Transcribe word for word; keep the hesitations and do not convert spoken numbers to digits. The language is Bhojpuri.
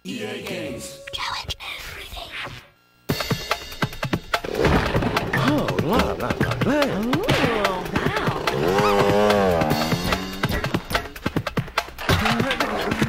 E A Games. Challenge everything. Oh, la la la la. Oh, wow.